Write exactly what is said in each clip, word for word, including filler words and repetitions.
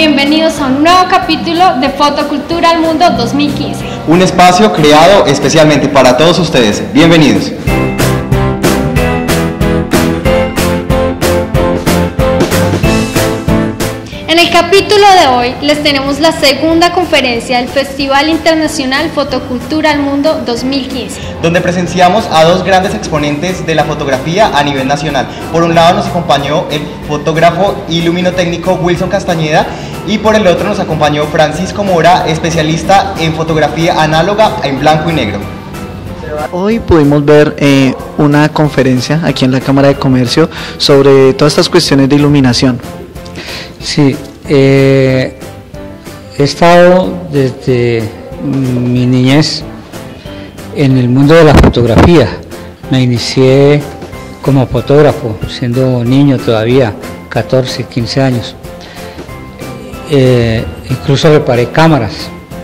bienvenidos a un nuevo capítulo de Fotocultura al Mundo dos mil quince. Un espacio creado especialmente para todos ustedes. Bienvenidos. En el capítulo de hoy les tenemos la segunda conferencia del Festival Internacional Fotocultura al Mundo dos mil quince, donde presenciamos a dos grandes exponentes de la fotografía a nivel nacional. Por un lado nos acompañó el fotógrafo y luminotécnico Wilson Castañeda y por el otro nos acompañó Francisco Mora, especialista en fotografía análoga en blanco y negro. Hoy pudimos ver eh, una conferencia aquí en la Cámara de Comercio sobre todas estas cuestiones de iluminación. Sí, eh, he estado desde mi niñez en el mundo de la fotografía. Me inicié como fotógrafo, siendo niño todavía, catorce, quince años. Eh, incluso reparé cámaras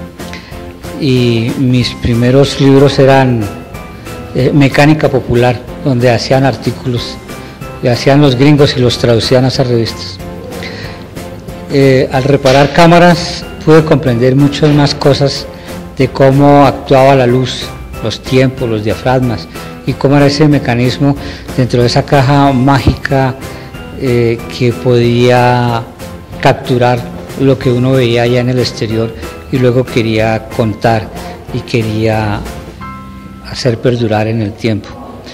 y mis primeros libros eran eh, mecánica popular, donde hacían artículos, le hacían los gringos y los traducían a esas revistas. Eh, al reparar cámaras pude comprender muchas más cosas de cómo actuaba la luz, los tiempos, los diafragmas y cómo era ese mecanismo dentro de esa caja mágica eh, que podía capturar lo que uno veía allá en el exterior y luego quería contar y quería hacer perdurar en el tiempo.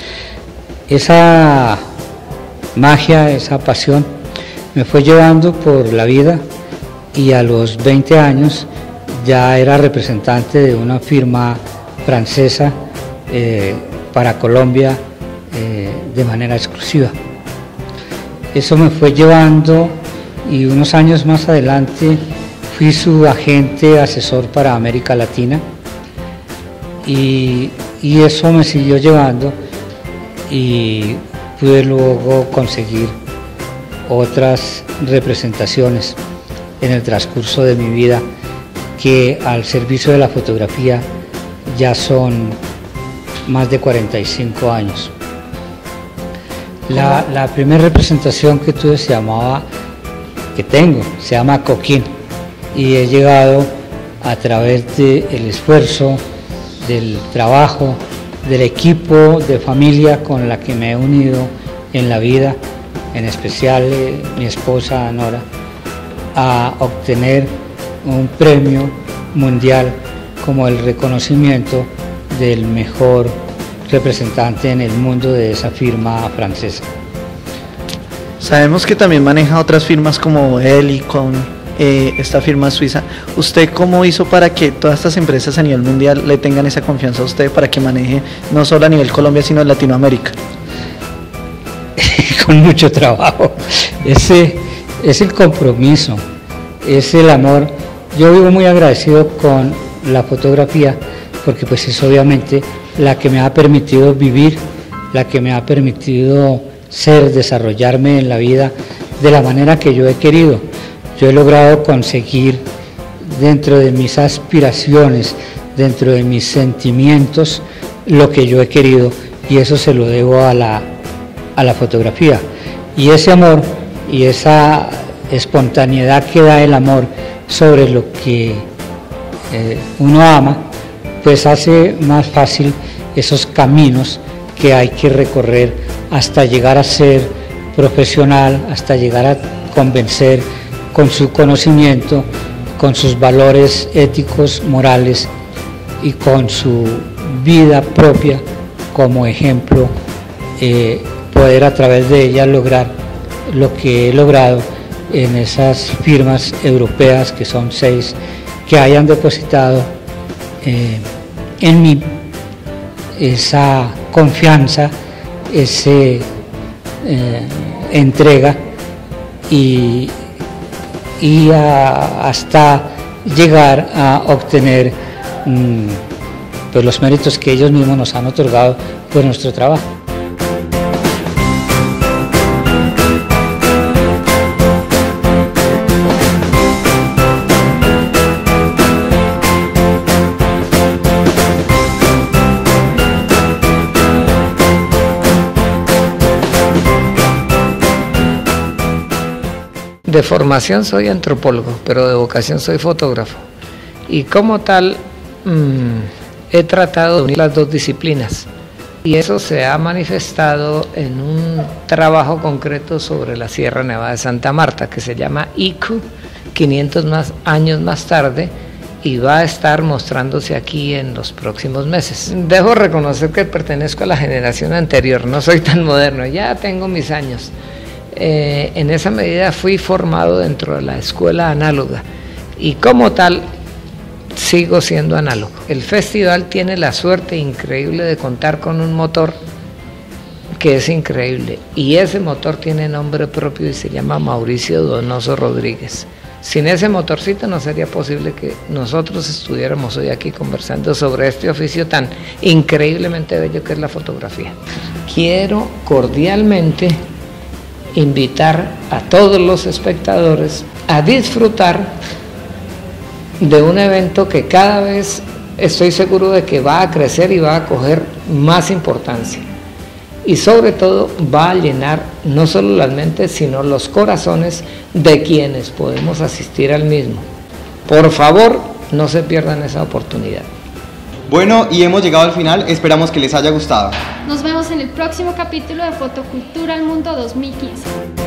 Esa magia, esa pasión me fue llevando por la vida y a los veinte años ya era representante de una firma francesa eh, para Colombia eh, de manera exclusiva. Eso me fue llevando y unos años más adelante fui su agente asesor para América Latina y, y eso me siguió llevando y pude luego conseguir otras representaciones en el transcurso de mi vida que al servicio de la fotografía ya son más de cuarenta y cinco años. La, la primera representación que tuve se llamaba, que tengo, se llama Coquín y he llegado a través del esfuerzo, del trabajo, del equipo de familia con la que me he unido en la vida, en especial eh, mi esposa Nora, a obtener un premio mundial como el reconocimiento del mejor representante en el mundo de esa firma francesa. Sabemos que también maneja otras firmas como Helicon, eh, esta firma suiza. ¿Usted cómo hizo para que todas estas empresas a nivel mundial le tengan esa confianza a usted para que maneje no solo a nivel Colombia sino en Latinoamérica? Con mucho trabajo, ese es el compromiso, es el amor. Yo vivo muy agradecido con la fotografía porque pues es obviamente la que me ha permitido vivir, la que me ha permitido ser, desarrollarme en la vida de la manera que yo he querido. Yo he logrado conseguir dentro de mis aspiraciones, dentro de mis sentimientos, lo que yo he querido y eso se lo debo a la a la fotografía y ese amor y esa espontaneidad que da el amor sobre lo que eh, uno ama, pues hace más fácil esos caminos que hay que recorrer hasta llegar a ser profesional, hasta llegar a convencer con su conocimiento, con sus valores éticos, morales y con su vida propia como ejemplo, eh, poder a través de ella lograr lo que he logrado en esas firmas europeas, que son seis, que hayan depositado eh, en mí esa confianza, esa eh, entrega y, y a, hasta llegar a obtener mm, pues los méritos que ellos mismos nos han otorgado por nuestro trabajo. de formación soy antropólogo, pero de vocación soy fotógrafo. Y como tal, mmm, he tratado de unir las dos disciplinas. Y eso se ha manifestado en un trabajo concreto sobre la Sierra Nevada de Santa Marta, que se llama I C U, quinientos más años más tarde, y va a estar mostrándose aquí en los próximos meses. Debo reconocer que pertenezco a la generación anterior, no soy tan moderno, ya tengo mis años. Eh, en esa medida fui formado dentro de la escuela análoga y como tal sigo siendo análogo. El festival tiene la suerte increíble de contar con un motor que es increíble y ese motor tiene nombre propio y se llama Mauricio Donoso Rodríguez. Sin ese motorcito no sería posible que nosotros estuviéramos hoy aquí conversando sobre este oficio tan increíblemente bello que es la fotografía. Quiero cordialmente invitar a todos los espectadores a disfrutar de un evento que cada vez estoy seguro de que va a crecer y va a coger más importancia. Y sobre todo va a llenar no solo las mentes, sino los corazones de quienes podemos asistir al mismo. Por favor, no se pierdan esa oportunidad. Bueno, y hemos llegado al final, esperamos que les haya gustado. Nos vemos en el próximo capítulo de Fotocultura al Mundo dos mil quince.